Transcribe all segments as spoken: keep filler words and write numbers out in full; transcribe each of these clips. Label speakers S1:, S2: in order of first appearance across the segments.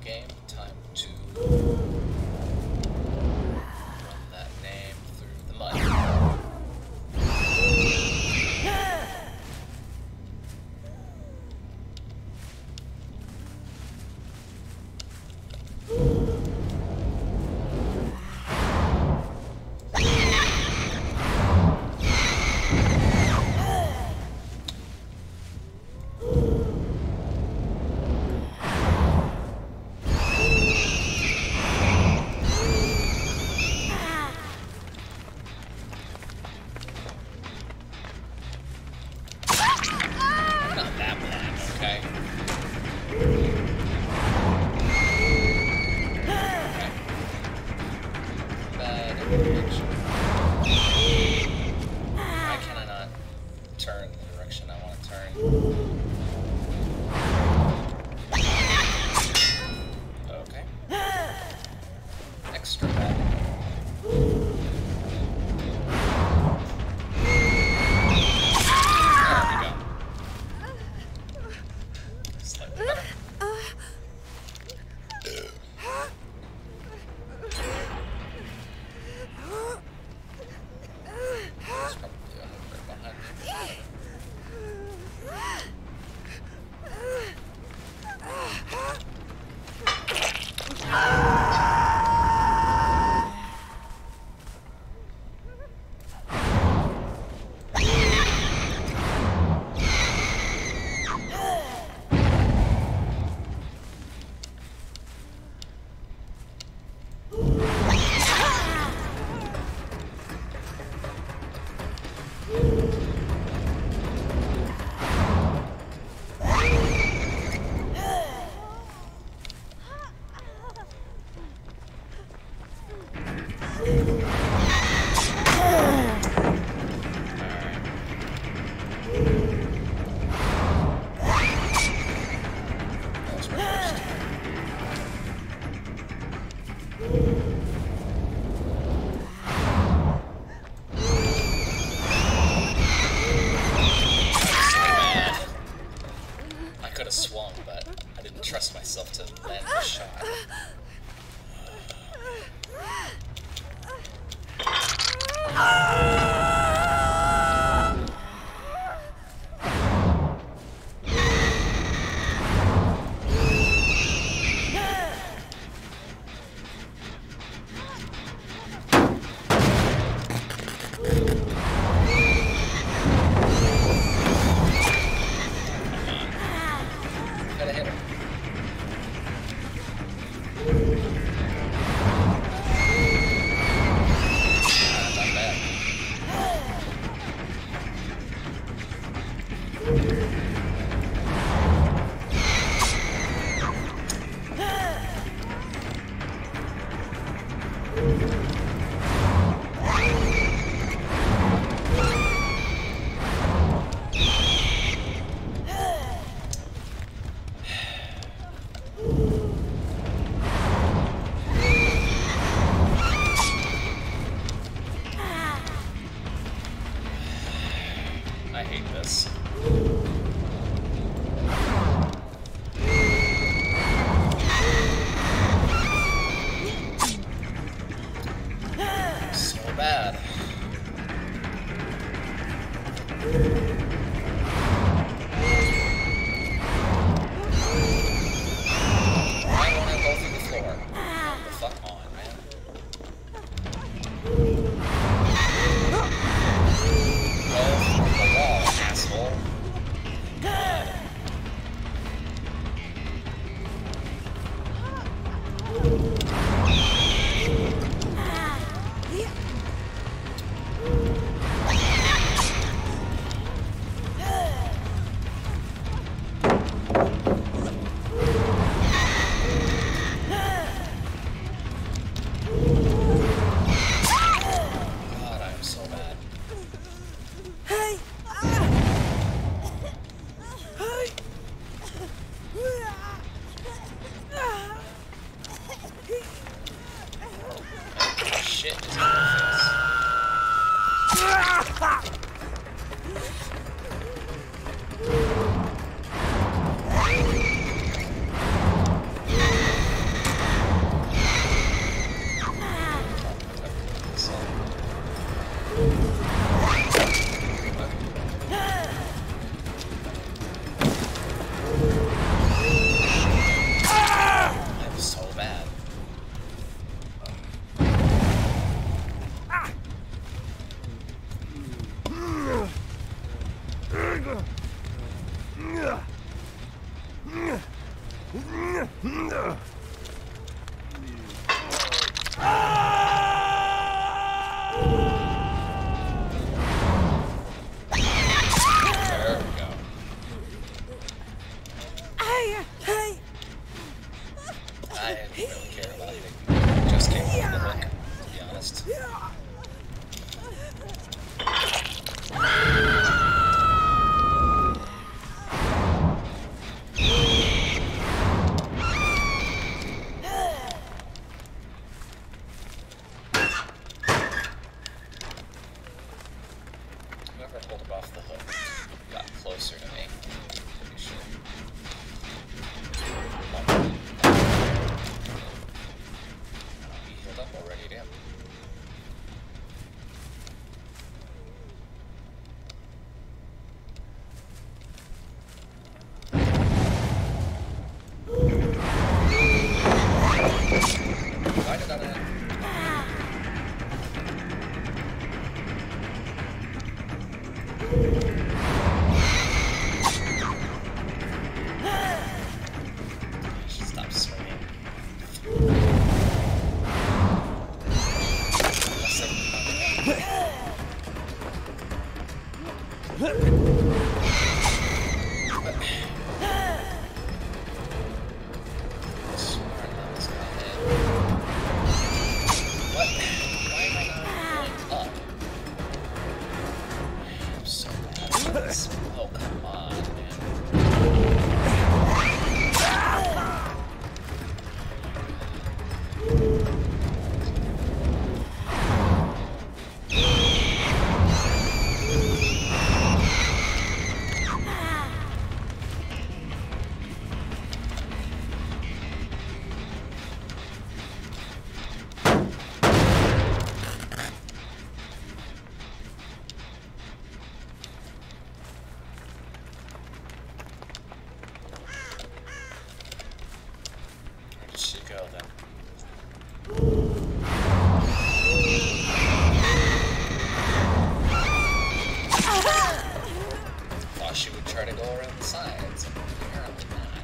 S1: game. Time to run that name through the mud. I didn't really care about it. Just came off the hook, to be honest. Whoever pulled him off the hook got closer to me. Pretty sure. He healed up already, damn. Why did that end? Stop swinging. What? Why am I not going up? I'm so bad at this. Oh, come on, man. Where did she go then? Thought she would try to go around the sides. Apparently not.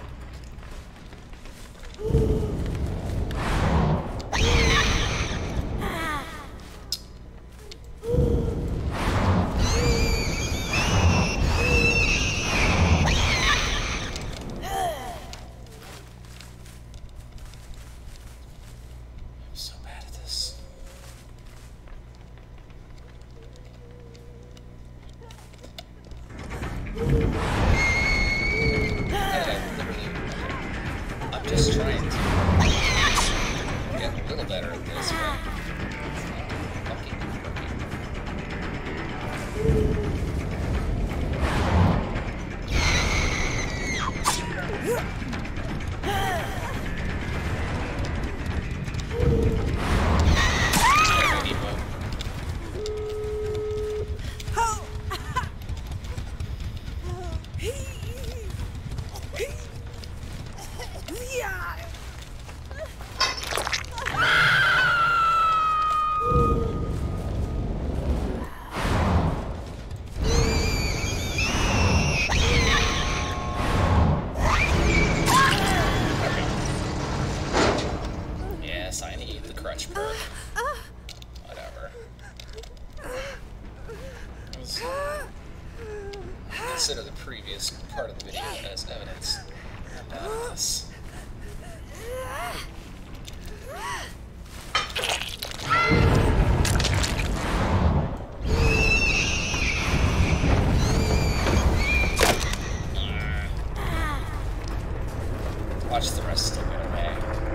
S1: I'm so bad at this. I literally, I'm just trying to get a little better at this, but it's not fucking Yes, I need the crutch perk. Whatever. Let's consider the previous part of the video as evidence. I'm bad at this. Watch the rest still get away.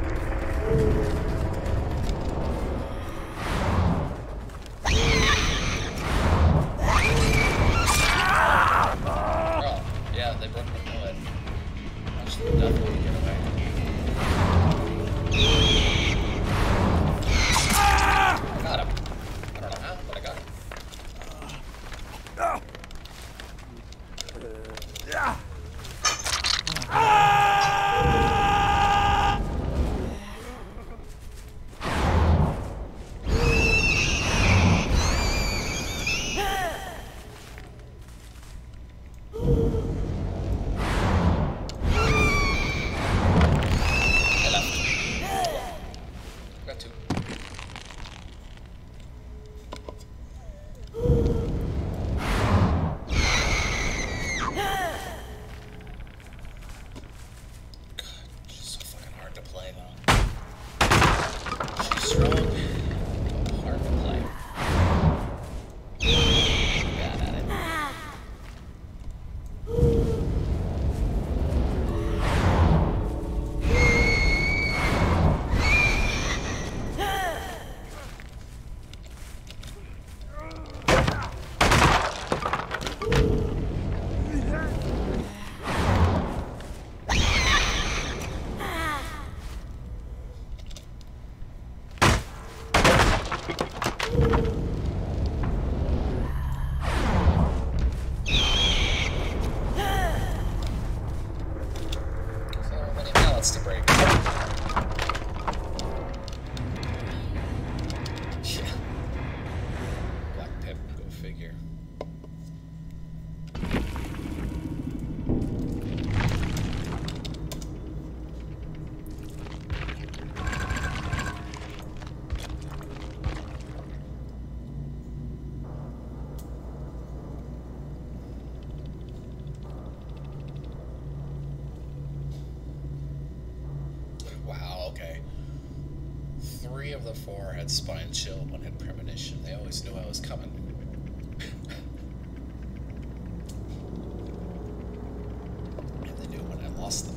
S1: Oh, yeah, they both know it. Watch them definitely get away. I got him. I don't know how, but I got him. okay. Three of the four had spine chill, one had premonition. They always knew I was coming. And they knew when I lost them.